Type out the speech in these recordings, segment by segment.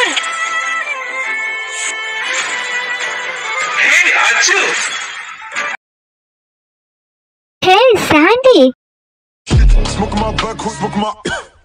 Hey, Achu. Hey, Sandy. Smoke my butt, smoke my.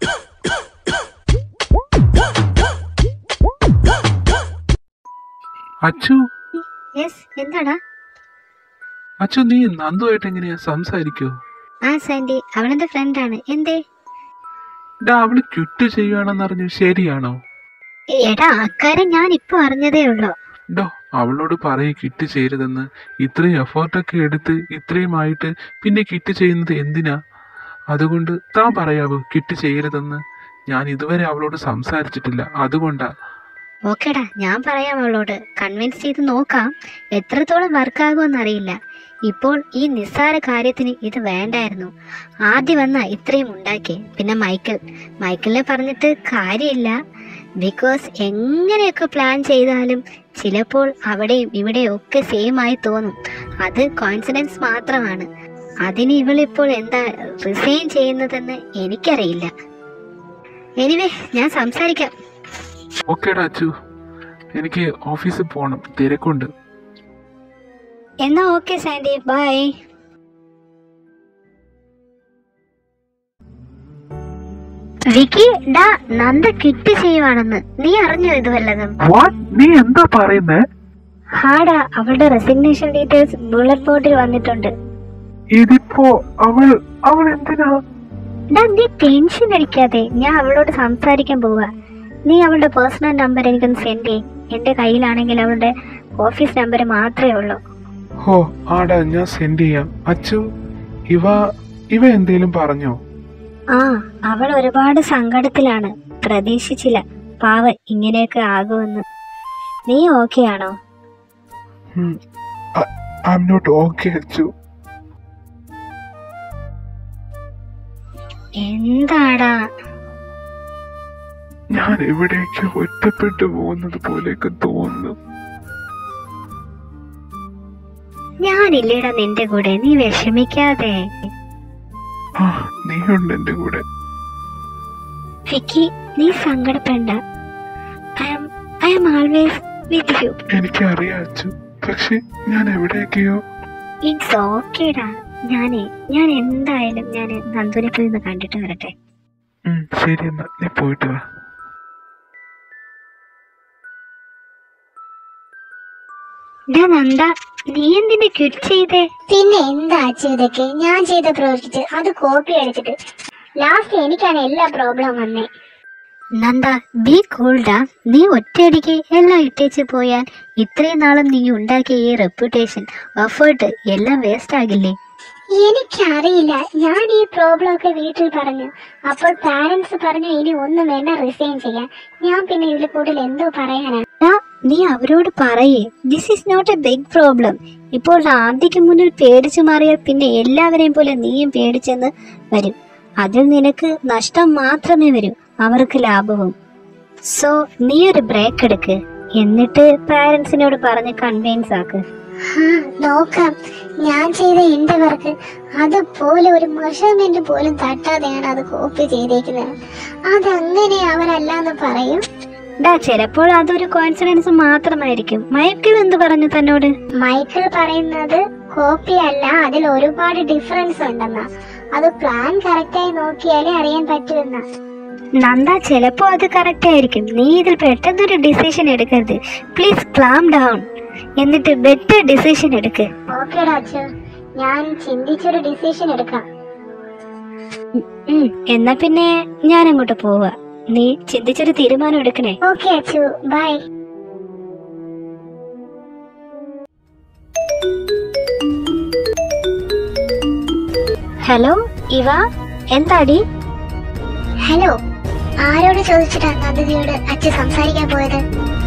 Achu, yes, എന്താടാ? അച്ചു നീ നന്ദുമായിട്ട് എങ്ങനെയാ സംസാരിക്കോ? ആ സാൻഡി, അവളെന്റെ ഫ്രണ്ടാണ്. എന്തേ? അവള് ക്വിറ്റ് ചെയ്യുവാണെന്നറിഞ്ഞു, ശരിയാണോ? എടാ, അക്കാര്യം ഞാൻ ഇപ്പൊ അറിഞ്ഞതേ ഉള്ളൂ. അവളോട് പറയ് കിറ്റ് ചെയ്യരുതെന്ന്. ഇത്രയും എഫേർട്ടൊക്കെ എടുത്ത് ഇത്രയുമായിട്ട് പിന്നെ കിറ്റ് ചെയ്യുന്നത് എന്തിനാ? അതുകൊണ്ട് താൻ പറയാവോ കിറ്റ് ചെയ്യരുതെന്ന്? ഞാൻ ഇതുവരെ അവളോട് സംസാരിച്ചിട്ടില്ല, അതുകൊണ്ടാ. ഓക്കേടാ, ഞാൻ പറയാം അവളോട്. കൺവിൻസ് ചെയ്ത് നോക്കാം. എത്രത്തോളം വർക്കാകുമെന്നറിയില്ല. ഇപ്പോൾ ഈ നിസ്സാര കാര്യത്തിന് ഇത് വേണ്ടായിരുന്നു. ആദ്യം വന്ന ഇത്രയും ഉണ്ടാക്കി. പിന്നെ മൈക്കിളിനെ പറഞ്ഞിട്ട് കാര്യമില്ല. ബിക്കോസ് എങ്ങനെയൊക്കെ പ്ലാൻ ചെയ്താലും ചിലപ്പോൾ അവിടെയും ഇവിടെയും ഒക്കെ സെയിം ആയി തോന്നും. അത് കോയിൻസിഡൻസ് മാത്രമാണ്. അതിന് ഇവളിപ്പോൾ എന്താ റിസൈൻ ചെയ്യുന്നതെന്ന് എനിക്കറിയില്ല. എനിവേ, ഞാൻ സംസാരിക്കാം. ഓക്കേടാ അച്ചു, എനിക്ക് ഓഫീസിൽ പോകണം, തിരക്കുണ്ട്. എന്നാ ഓക്കെ സാൻഡി, ബൈ. വിക്കി, ഡാ നന്ദ കിറ്റ് ചെയ്യുവാണെന്ന് നീ അറിഞ്ഞോ? ഇത് വല്ലതും? നീ എന്താ പറയുന്നേ? ഹാടാ, അവളുടെ റെസിഗ്നേഷൻ ഡീറ്റെയിൽസ് ബുള്ളറ്റ് ബോർഡിൽ വന്നിട്ടുണ്ട്. ഇതിപ്പോ അവൾ എന്തിനാ? ഡാ, നീ ടെൻഷൻ അടിക്കാതെ, ഞാൻ അവളോട് സംസാരിക്കാൻ പോവാ. നീ അവളുടെ പേഴ്സണൽ നമ്പർ എനിക്കൊന്ന് സെൻഡ് ചെയ്യ്. എന്റെ കയ്യിലാണെങ്കിൽ അവളുടെ ഓഫീസ് നമ്പർ മാത്രമേ ഉള്ളൂ. ഹോ ആടാ, ഞാൻ സെൻഡ് ചെയ്യാം. അച്ചു, ഇവ എന്തേലും പറഞ്ഞോ? അവൾ ഒരുപാട് സങ്കടത്തിലാണ്. പ്രതീക്ഷിച്ചില്ല പാവ ഇങ്ങനെയൊക്കെ ആകുമെന്ന്. നീ ഓക്കെ ആണോ? I am not okay Achu. എന്താടാ? ഞാൻ എവിടേക്ക് ഒറ്റപ്പെട്ടു പോകുന്നത് പോലെയൊക്കെ തോന്നുന്നു. ഞാനില്ലേടാ നിന്റെ കൂടെ, നീ വിഷമിക്കാതെ. നീയുണ്ട് എന്റെ കൂടെ. വിക്കി, നീ സങ്കടപ്പെടണ്ട. I am always with you. എനിക്കറിയാം അച്ചു, പക്ഷെ ഞാൻ എവിടേക്കെയോ. ഇറ്റ്സ് ഓക്കേടാ. ഞാൻ എന്തായാലും ഞാൻ നന്ദുവിനെ പോയി ഒന്ന് കണ്ടിട്ട് വരട്ടെ. ശരി, എന്നാ നീ പോയിട്ട് വാ. നന്ദ, നീ എന്തിനെ ക്വിറ്റ് ചെയ്തേ? പിന്നെ എന്താ ചെയ്തൊക്കെ? ഞാൻ ചെയ്ത പ്രോജക്റ്റ് അത് കോപ്പി അടിച്ചിട്ട് ലാസ്റ്റ് എനിക്കാണ് എല്ലാ പ്രോബ്ലം വന്നേ. നന്ദ, ബി കൂൾഡാ. നീ ഒറ്റയടിക്ക് എല്ലാം ഇട്ടേച്ച് പോയാൽ ഇത്രയും നാളും നീ ഉണ്ടാക്കിയ ഈ റെപ്യൂട്ടേഷൻ, എഫേർട്ട് എല്ലാം വേസ്റ്റ് ആകില്ലേ? എനിക്കറിയില്ല. ഞാൻ ഈ പ്രോബ്ലം ഒക്കെ വീട്ടിൽ പറഞ്ഞു. അപ്പോൾ പാരന്റ്സ് പറഞ്ഞു ഇനി ഒന്നും വേണ്ട, റിസൈൻ ചെയ്യാൻ. ഞാൻ പിന്നെ ഇതിൽ കൂടുതൽ എന്തോ പറയാനാ? നീ അവരോട് പറയേ, this is not a big problem. ഇപ്പോൾ ആദ്യക്ക് മുന്നിൽ പേടിച്ചു മാറിയാൽ പിന്നെ എല്ലാവരെയും പോലെ നീയും പേടിച്ചെന്ന് വരും. അതിൽ നിനക്ക് നഷ്ടം മാത്രമേ വരൂ, അവർക്ക് ലാഭവും. സോ നീ ഒരു ബ്രേക്ക് എടുക്ക്, എന്നിട്ട് പാരന്റ്സിനോട് പറഞ്ഞ് കൺവിൻസ് ആക്ക്. നോക്കാം. ഞാൻ ചെയ്ത എന്റെ വർക്ക് അതുപോലെ ഒരു മെഷർമെന്റ് പോലും തട്ടാതെയാണ് അത് കോപ്പി ചെയ്തേക്കുന്നത്. അതങ്ങനെ അവരല്ലാന്ന് പറയും. ചിലപ്പോൾ അതൊരു കോയിൻസിഡൻസ് മാത്രമായിരിക്കും. മൈക്കിൾ എന്ത് പറഞ്ഞു തന്നോട്? മൈക്കിൾ പറയുന്നത് കോപ്പി അല്ല, അതിൽ ഒരുപാട് ഡിഫറൻസ് ഉണ്ടെന്നാ. അത് പ്ലാൻ കറക്റ്റായി നോക്കിയാലേ അറിയാൻ പറ്റുമെന്നാ. നന്ദ, ചിലപ്പോ അത് കറക്റ്റ് ആയിരിക്കും. നീ ഇതിൽ പെട്ടെന്നൊരു ഡിസിഷൻ എടുക്കരുത്. പ്ലീസ് കാം ഡൗൺ, എന്നിട്ട് ബെറ്റർ ഡിസിഷൻ എടുക്ക്. ഓക്കേടാ അച്ചു, ഞാൻ ചിന്തിച്ചൊരു ഡിസിഷൻ എടുക്കാം. എന്നാ പിന്നെ ഞാൻ അങ്ങോട്ട് പോവാ. നീ ചിന്തിച്ചൊരു തീരുമാനം എടുക്കണേ. Okay Achu, by. ഹലോ ഇവ, എന്താടി? ഹലോ, ആരോട് ചോദിച്ചിട്ടാ നന്ദിനിയോട് അച്ഛൻ സംസാരിക്കാൻ പോയത്?